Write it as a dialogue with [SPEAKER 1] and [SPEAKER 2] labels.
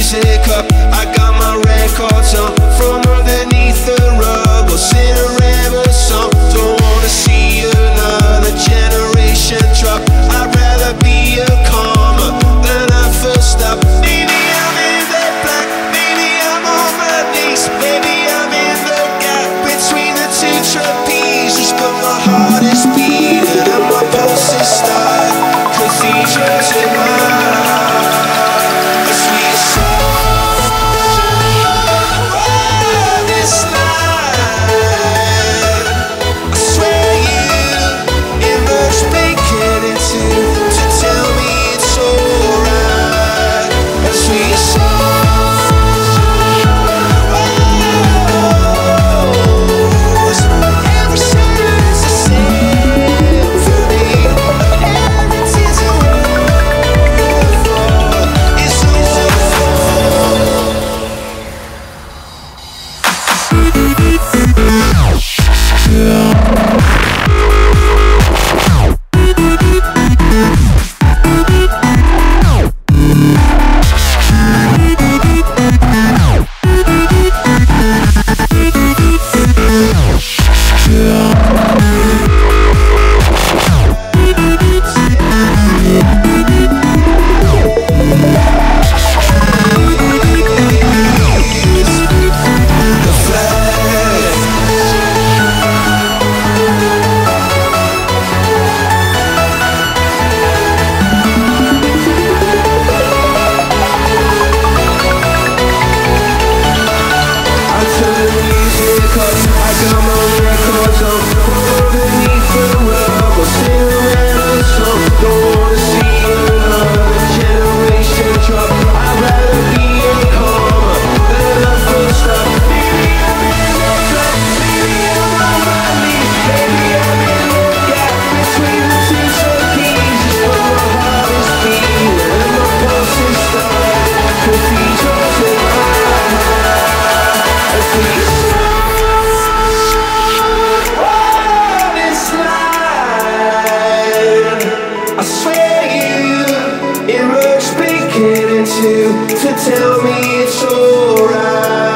[SPEAKER 1] music up. I got my records on from underneath the rug. I'll sing a rebel song. Don't wanna see another generation drop. I'd rather be a comma than a full stop. Maybe I'm in the black, maybe I'm on my knees, maybe I'm in the gap between the two trapezes. But my heart is beating and my pulse is starting. Cathedrals in my heart, a sweet song. This night, I swear you emerged naked into to tell me it's alright. A sweet song. Every sentence a symphony. Everything's a waterfall. It's a waterfall. I swear you emerged speaking into to tell me it's alright.